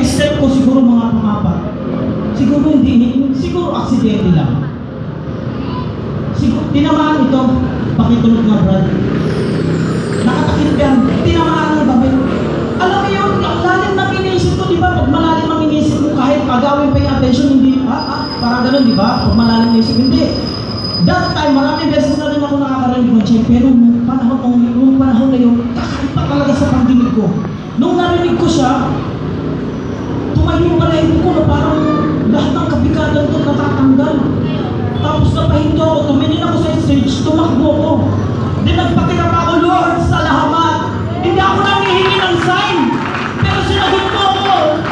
step ko siguro mga pang-apat. Siguro siguro aksidente lang. Siguro, tinamaan ito. Pakitulog nga, Brad. Nakatakip yan. Tinamaan ng babay. Alam mo yun, ang lalim na iniisip ko, di ba? Pag malalim ang iniisip mo, kahit agawin pa yung attention, hindi, parang ganun, di ba? Pag malalim ang iniisip, hindi. That time, maraming beses na rin ako nakakarinig ng check, pero nung panahon na yun, kakaiba talaga sa pandinig ko. Nung narinig ko siya, tumayo yung balahibo ko na parang lahat ng kabigatan ko natatanggal. Tapos napahinto ako, tumingin ako sa stage, tumakbo ko. Then nagpakirap ako, Lord, sa lahamat. Hindi ako nangihingi ng sign, pero sinagot mo ako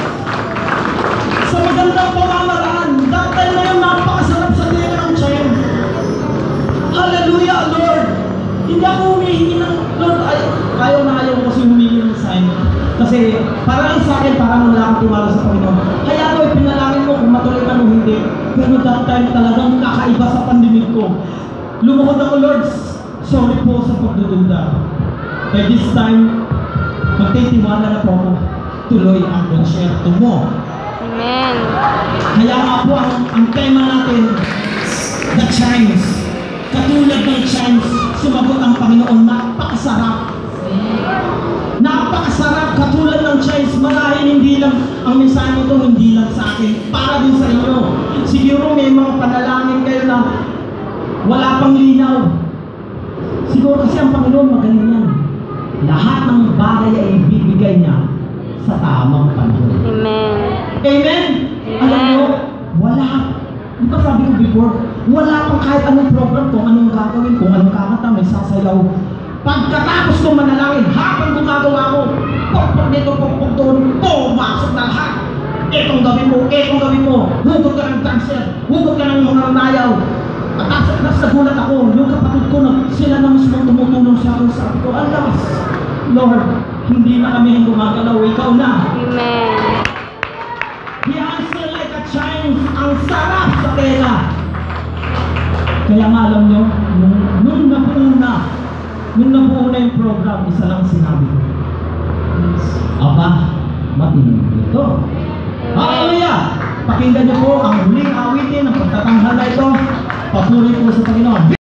sa magandang pamamaraan. That time na yung napakasarap sa tira ng chain. Hallelujah, Lord. Hindi ako humihingi ng, Lord, ayaw na ayaw kasi humingi ng sign. Kasi parang sa akin, parang wala akong tiwala sa Panginoon. Kaya ako, pinalangin mo kung matuloy ka o hindi. Pero that time talagang kakaiba sa pandemig ko. Lumukod ako, Lord, sorry po sa pagdudulda. By this time, magtitiwala na po ako. Tuloy ang konsyerto mo. Amen. Kaya nga po, ang tema natin, the chimes. Katulad ng chimes, sumagot ang Panginoon, napakasarap. Napakasarap, katulad ng chimes. Marahil hindi lang, ang mensahe nito hindi lang sa akin, para din sa inyo. Siguro may mga panalangin kayo na wala pang linaw. Siguro kasi ang Panginoon magaling yan. Lahat ng bagay ay ibibigay niya sa tamang panahon. Amen. Amen? Alam mo, wala. Di ba sabi ko before, wala pang kahit anong program, kung anong gagawin, kung anong kakata, may sasayaw. Pagkatapos kong manalangin, habang gumagawa ko, pokpok dito, pokpok doon, pumasok na lahat. Etong gawin mo, hugot ka ng cancer, hugot ka ng mga nayaw. At nagulat ako, yung kapatid ko, sila na mismo tumutulong sa akin. Sabi ko, alas, Lord, hindi na kami yung gumagalaw, ikaw na. Amen. The answer like a chimes, ang sarap sa tela. Kaya nga alam nyo, nung nabuo na yung program, isa lang sinabi ko. Aba, matinig ito. Hallelujah! Pakinggan niyo po ang huling awitin ng pagtatanghal na ito. Papuri po sa Panginoon.